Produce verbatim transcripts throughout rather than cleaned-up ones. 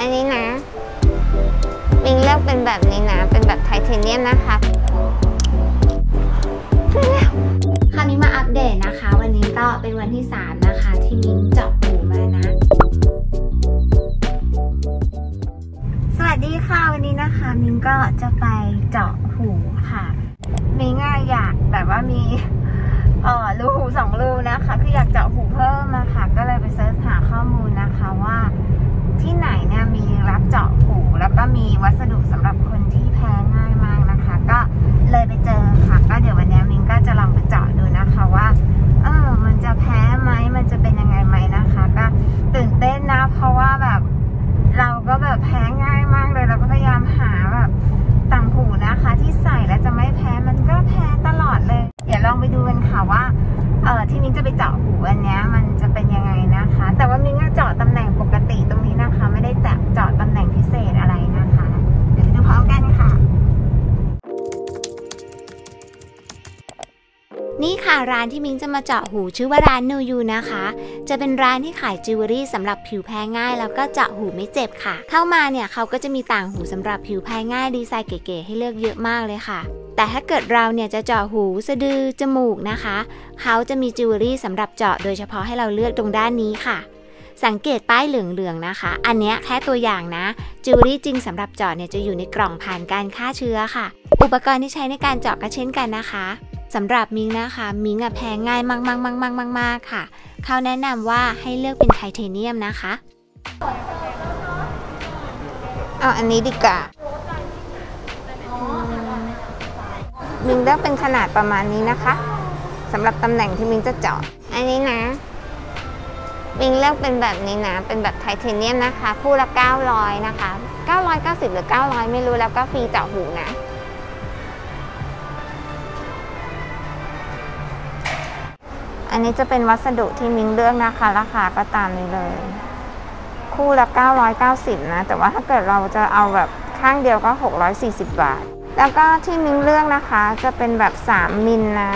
นนี้นะมิงเลือกเป็นแบบนี้นะเป็นแบบไทเทเนียมนะคะคราวนี้มาอัปเดตนะคะวันนี้ก็เป็นวันที่สามนะคะที่มิงเจาะหูมานะสวัสดีค่ะวันนี้นะคะมิงก็จะไปเจาะหูค่ะมิงอยากแบบว่ามีเอ่อรูหูสองรูนะคะคืออยากเจาะหูเพิ่มนะคะก็เลยไปเสิร์ชหาข้อมูลนะคะว่าที่ไหนเนี่ยมีรับเจาะหูแล้วก็มีวัสดุสำหรับคนที่แพ้ง่ายมากนะคะก็เลยไปเจอค่ะก็เดี๋ยววันนี้มิงก็จะลองไปเจาะดูนะคะว่าเออมันจะแพ้ไหมมันจะเป็นยังไงไหมนะคะก็ตื่นเต้นนะเพราะว่าแบบเราก็แบบแพ้ง่ายมากเลยเราก็พยายามหาแบบต่างหูนะคะที่ใส่แล้วจะไม่แพ้มันก็แพ้ตลอดเลยเดี๋ยวลองไปดูกันค่ะว่าเออที่มิงจะไปเจาะหูอันนี้มันจะเป็นยังไงนะคะแต่ว่ามิงก็เจาะตำแหน่งปกติตรงนี้นะคะไม่ได้จับเจาะตำแหน่งพิเศษอะไรนะคะเดี๋ยวไปดูพร้อมกันค่ะนี่ค่ะร้านที่มิงจะมาเจาะหูชื่อว่าร้านนูยูนะคะจะเป็นร้านที่ขายจิวเวลรี่สำหรับผิวแพ้ง่ายแล้วก็เจาะหูไม่เจ็บค่ะเข้ามาเนี่ยเขาก็จะมีต่างหูสำหรับผิวแพ้ง่ายดีไซน์เก๋ๆให้เลือกเยอะมากเลยค่ะแต่ถ้าเกิดเราเนี่ยจะเจาะหูสะดือจมูกนะคะเขาจะมีจิวเวลรี่สำหรับเจาะโดยเฉพาะให้เราเลือกตรงด้านนี้ค่ะสังเกตป้ายเหลืองๆนะคะอันนี้แค่ตัวอย่างนะจิวเวลรี่จริงสำหรับเจาะเนี่ยจะอยู่ในกล่องผ่านการฆ่าเชื้อค่ะอุปกรณ์ที่ใช้ในการเจาะก็เช่นกันนะคะสำหรับมิงนะคะมิงอะแพ้ง่ายมากๆๆๆๆค่ะเขาแนะนำว่าให้เลือกเป็นไทเทเนียมนะคะเอาอันนี้ดีกว่ามิงเลือกเป็นขนาดประมาณนี้นะคะสำหรับตำแหน่งที่มิงจะเจาะอันนี้นะมิงเลือกเป็นแบบนี้นะเป็นแบบไทเทเนียมนะคะคู่ละเก้าร้อยนะคะเก้าร้อยเก้าสิบหรือเก้าร้อยไม่รู้แล้วก็ฟรีเจาะหูนะอันนี้จะเป็นวัสดุที่มิงเลือกนะคะราคาก็ตามนี้เลยคู่ละเก้าร้อยเก้าสิบนะแต่ว่าถ้าเกิดเราจะเอาแบบข้างเดียวก็หกร้อยสี่สิบบาทแล้วก็ที่มิงเลือกนะคะจะเป็นแบบสามมิลนะ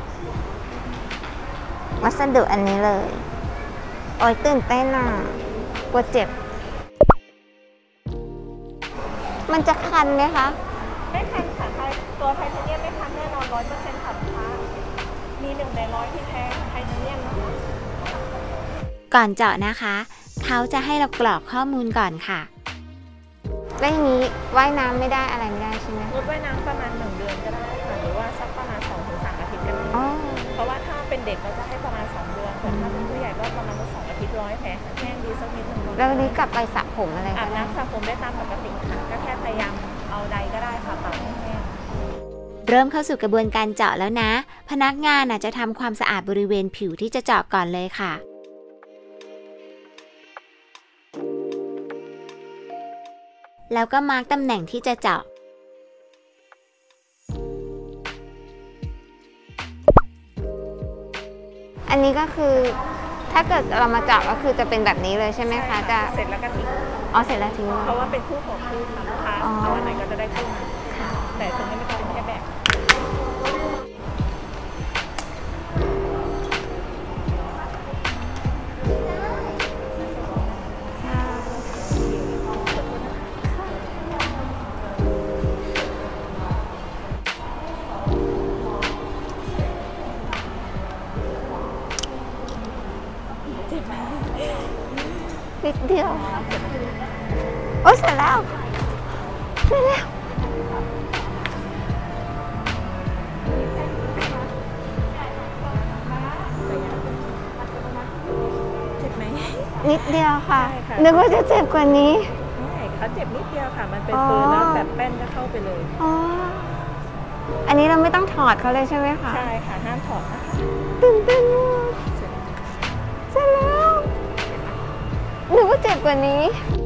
วัสดุอันนี้เลยโอ้ยตื่นเต้นอ่ะกลัวเจ็บมันจะคันไหมคะไม่คันค่ะตัวไทเทเนียมไม่คันแน่นอนร้อยเปอร์เซ็นต์ค่ะลูกค้ามีหนึ่งในร้อยที่แพ้ไทเทเนียมนะคะก่อนเจาะนะคะเขาจะให้เรากรอกข้อมูลก่อนค่ะแล้วอย่างนี้ว่ายน้ำไม่ได้อะไรไม่ได้ใช่ไหมงดว่ายน้ำประมาณหนึ่งเดือนก็ได้ค่ะหรือว่าสักประมาณสองถึงสามอาทิตย์กันเพราะว่าถ้าเป็นเด็กเราจะให้ประมาณสองเดือนแต่ถ้าเป็นผู้ใหญ่ก็ประมาณสองอาทิตย์ร้อยแผลแห้งดีสักนิดหนึ่งแล้วนี้กลับไปสระผมอะไรอาบน้ำสระผมได้ตามปกติค่ะก็แค่พยายามเอาใดก็ได้ค่ะเป่าให้แห้งเริ่มเข้าสู่กระบวนการเจาะแล้วนะพนักงานอาจจะทำความสะอาดบริเวณผิวที่จะเจาะก่อนเลยค่ะแล้วก็มาร์กตำแหน่งที่จะเจาะอันนี้ก็คือถ้าเกิดเรามาเจาะก็คือจะเป็นแบบนี้เลยใช่ไหมคะจะเสร็จแล้วก็ทิ้งอ๋อเสร็จแล้วทิ้งเพราะว่าเป็นคู่ของคู่ค่ะลูกค้าเอาอันไหนก็จะได้คู่นั้นแต่ตรงนี้ไม่ต้องเป็นแค่แบบนิดเดียวโอ้เสร็จแล้วเสร็จแล้วเจ็บไหมนิดเดียวค่ะนึกว่าจะเจ็บกว่านี้ไม่เขาเจ็บนิดเดียวค่ะมันเป็นปืนแล้วแบบแป้นก็เข้าไปเลยอ๋ออันนี้เราไม่ต้องถอดเขาเลยใช่ไหมคะใช่ค่ะห้ามถอดนะคะตื่นเต้นมากเสร็จแล้วนึกว่าเจ็บกว่านี้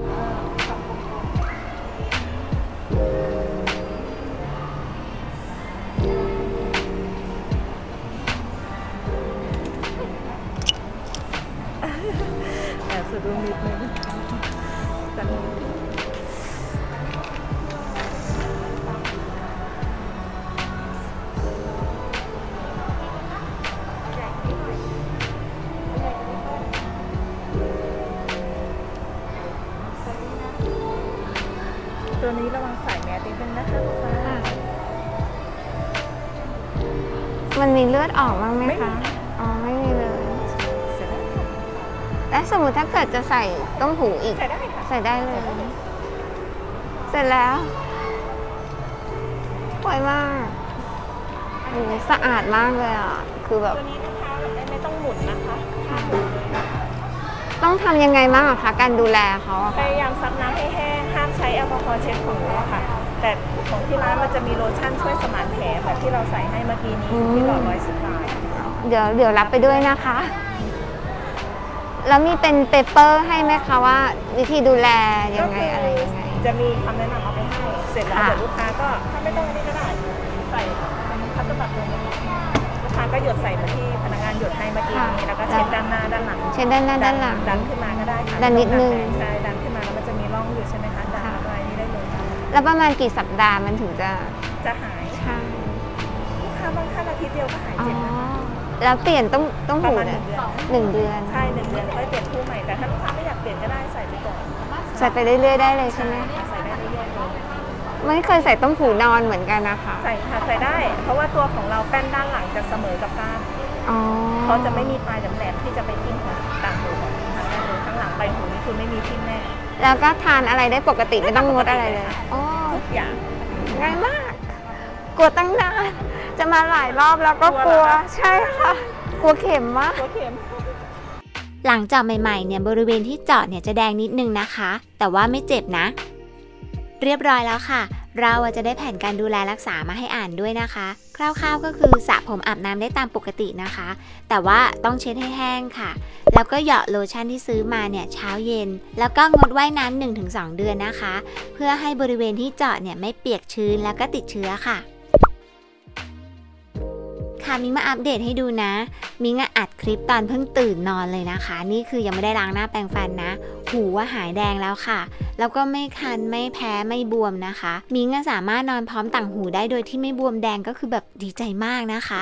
แอบสะดุ้งนิดนึงแต่ตัวนี้ระวังสายแมสนิดนึงนะคะลูกค้ามันมีเลือดออกบ้างไหมคะอ๋อไม่มีเลยเสร็จแล้วค่ะและสมมติถ้าเกิดจะใส่ต้มหูอีกใส่ได้ค่ะใส่ได้เลย เสร็จแล้วสวยมากโอ้สะอาดมากเลยอ่ะคือแบบตัวนี้นะคะไม่ต้องหมุนนะคะต้องทำยังไงบ้างอะคะการดูแลเขาอะพค่ะยายามซับน้ำให้แห้งห้ามใช้แอลกอฮอล์เช็ดของหนูอะค่ะแต่ของที่ร้านมันจะมีโลชั่นช่วยสมานแผลแบบที่เราใส่ให้เมื่อกี้นี้ที่หลอดร้อยสิบบาทเดี๋ยวเดี๋ยวรับไปด้วยนะคะ แล้วมีเป็นเปเปอร์ให้ไหมคะว่า วิธีดูแลยังไงอะไรยังไงจะมีคำแนะนำเอาไปให้เสร็จแล้วค่ะเดี๋ยวลูกค้าก็ถ้าไม่ต้องนี่ก็ได้ใส่พัสดุบัตรตัวนี้ลูกค้าก็หยดใส่มาที่พนักงานหยดให้เมื่อกี้นี้แล้วก็เช็ดด้านหน้าด้านหลังเช็ดด้านหน้าด้านหลังดันขึ้นมาก็ได้ค่ะดันนิดนึงใช่ดันขึ้นมาแล้วมันจะมีร่องอยู่ใช่ไหมคะดันเข้าไปนี่ได้เลยแล้วประมาณกี่สัปดาห์มันถึงจะจะหายใช่ลูกค้าบางท่านอาทิตย์เดียวก็หายอ๋อเจ็บนะคะแล้วเปลี่ยนต้องต้องประหูมาณหเนี่นึ่ยงเดือนหนึ่งเดือนใช่หนึ่งเดือนค่อยเปลี่ยนคู่ใหม่แต่ถ้าลูกค้าไม่อยากเปลี่ยนก็ได้ใส่ไปก่อนใส่ไปเรื่อยๆได้เลยใช่ไหมใส่ได้เรื่อยๆเลยไม่เคยใส่ต้มหูนอนเหมือนกันนะคะใส่ค่ะใส่ได้ เพราะว่าตัวของเราแป้นด้านหลังจะเสมอกับก้านอ๋อเขาจะไม่มีปลายแหลมๆที่จะไปทิ่มของต่างหูของทางด้านเลยข้างหลังใบหูนี่คือไม่มีทิ่มแน่แล้วก็ทานอะไรได้ปกติไม่ต้องงดอะไรเลยอ๋อทุกอย่างง่ายมาก กลัวตั้งนาน จะมาหลายรอบแล้วก็กลัว ใช่ค่ะ กลัวเข็มมากตัวเข็มหลังเจาะใหม่ๆเนี่ยบริเวณที่เจาะเนี่ยจะแดงนิดนึงนะคะ แต่ว่าไม่เจ็บนะ เรียบร้อยแล้วค่ะ เราจะได้แผนการดูแลรักษามาให้อ่านด้วยนะคะ คร่าวๆก็คือสระผมอาบน้ำได้ตามปกตินะคะ แต่ว่าต้องเช็ดให้แห้งค่ะ แล้วก็เหยาะโลชั่นที่ซื้อมาเนี่ยเช้าเย็น แล้วก็งดว่ายน้ำ หนึ่งถึงสอง เดือนนะคะ เพื่อให้บริเวณที่เจาะเนี่ยไม่เปียกชื้นแล้วก็ติดเชื้อค่ะค่ะมิ้งมาอัปเดตให้ดูนะมิ้งอัดคลิปตอนเพิ่งตื่นนอนเลยนะคะนี่คือยังไม่ได้ล้างหน้าแปรงฟันนะหูว่าหายแดงแล้วค่ะแล้วก็ไม่คันไม่แพ้ไม่บวมนะคะมิ้งสามารถนอนพร้อมต่างหูได้โดยที่ไม่บวมแดงก็คือแบบดีใจมากนะคะ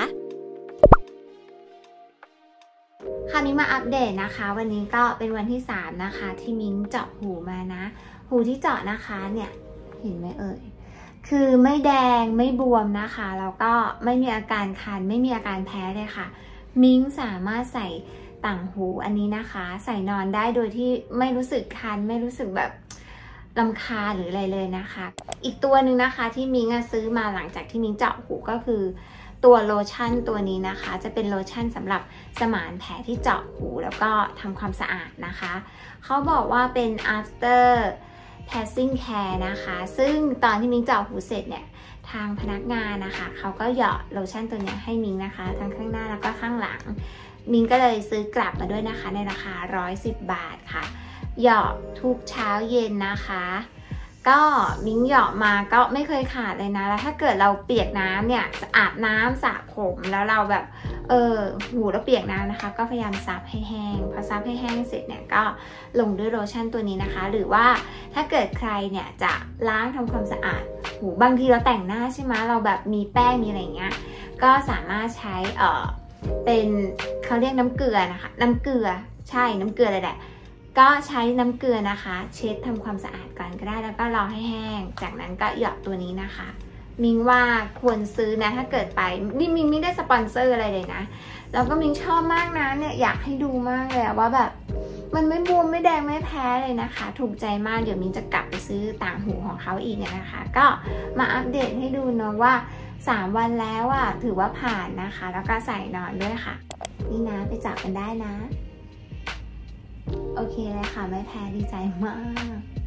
ค่ะมิ้งมาอัปเดตนะคะวันนี้ก็เป็นวันที่สามนะคะที่มิ้งเจาะหูมานะหูที่เจาะนะคะเนี่ยเห็นไหมเอ่ยคือไม่แดงไม่บวมนะคะแล้วก็ไม่มีอาการคันไม่มีอาการแพ้เลยค่ะมิ้งสามารถใส่ต่างหูอันนี้นะคะใส่นอนได้โดยที่ไม่รู้สึกคันไม่รู้สึกแบบรำคาญหรืออะไรเลยนะคะอีกตัวหนึ่งนะคะที่มิ้งซื้อมาหลังจากที่มิ้งเจาะหูก็คือตัวโลชั่นตัวนี้นะคะจะเป็นโลชั่นสำหรับสมานแผลที่เจาะหูแล้วก็ทำความสะอาดนะคะเขาบอกว่าเป็น after passing care นะคะซึ่งตอนที่มิ้งเจาะหูเสร็จเนี่ยทางพนักงานนะคะเขาก็เหยาะโลชั่นตัวนี้ให้มิ้งนะคะทั้งข้างหน้าแล้วก็ข้างหลังมิ้งก็เลยซื้อกลับมาด้วยนะคะในราคาหนึ่งร้อยสิบบาทค่ะเหยาะทุกเช้าเย็นนะคะก็มิ้งเหยาะมาก็ไม่เคยขาดเลยนะแล้วถ้าเกิดเราเปียกน้ำเนี่ยอาบน้ำสระผมแล้วเราแบบเออหูเราเปียกน้ำนะคะก็พยายามซับให้แห้งพอซับให้แห้งเสร็จเนี่ยก็ลงด้วยโลชั่นตัวนี้นะคะหรือว่าถ้าเกิดใครเนี่ยจะล้างทำความสะอาดหูบางทีเราแต่งหน้าใช่ไหมเราแบบมีแป้งมีอะไรเงี้ยก็สามารถใช้เออเป็นเขาเรียกน้ำเกลือนะคะน้ำเกลือใช่น้ำเกลือเลยแหละก็ใช้น้ำเกลือนะคะเช็ดทำความสะอาดก่อนก็ได้แล้วก็รอให้แห้งจากนั้นก็หยอดตัวนี้นะคะมิงว่าควรซื้อนะถ้าเกิดไปนี่มิงไม่ได้สปอนเซอร์อะไรเลยนะแล้วก็มิงชอบมากนะเนี่ยอยากให้ดูมากเลยว่าแบบมันไม่บวมไม่แดงไม่แพ้เลยนะคะถูกใจมากเดี๋ยวมิงจะกลับไปซื้อต่างหูของเขาอีกนะคะก็มาอัปเดตให้ดูเนาะว่าสามวันแล้วอ่ะถือว่าผ่านนะคะแล้วก็ใส่นอนด้วยค่ะนี่นะไปจับกันได้นะโอเคเลยค่ะไม่แพ้ดีใจมาก